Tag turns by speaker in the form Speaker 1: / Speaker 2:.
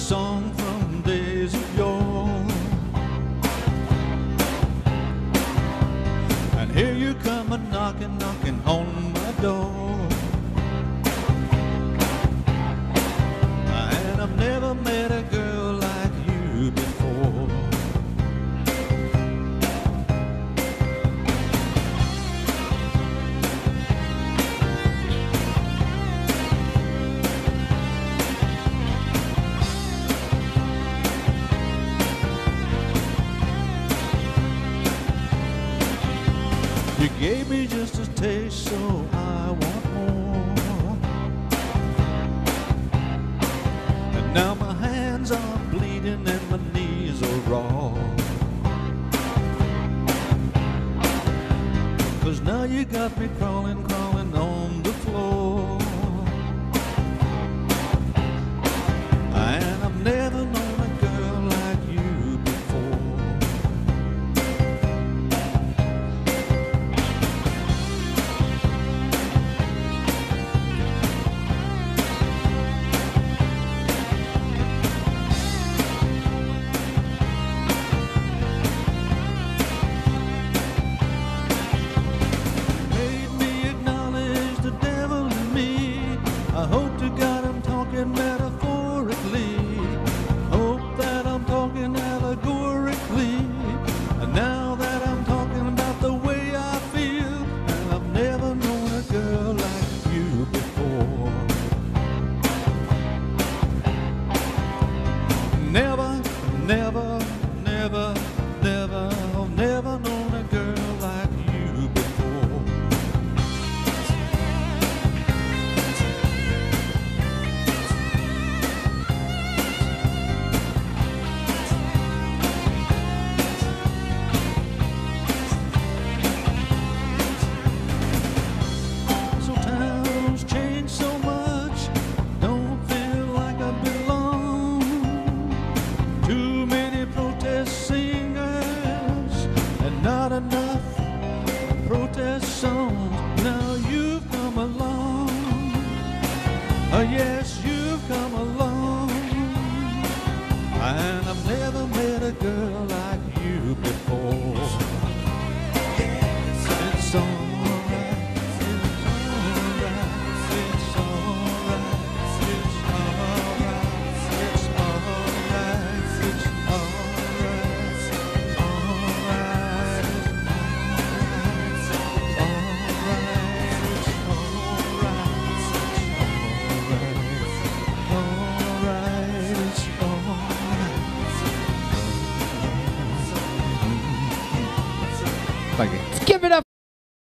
Speaker 1: song from days of yore. And here you come a-knocking, knocking on my door. And I've never met a girl like you before. You gave me just a taste, so I want more. And now my hands are bleeding and my knees are raw. 'Cause now you got me crawling, crawling on the floor. And I've never known a girl like you before. I hope to God I'm talking metaphorically. Hope that I'm talking allegorically. And now that I'm talking about the way I feel, and I've never known a girl like you before. Never, never, never, never, never known a girl like you before. Not enough protest songs. Now you've come along. Oh yes, you've come along. And I've never met a girl like you before. It's alright, it's alright, it's alright, it's alright, it's alright, it's
Speaker 2: Let's give it up.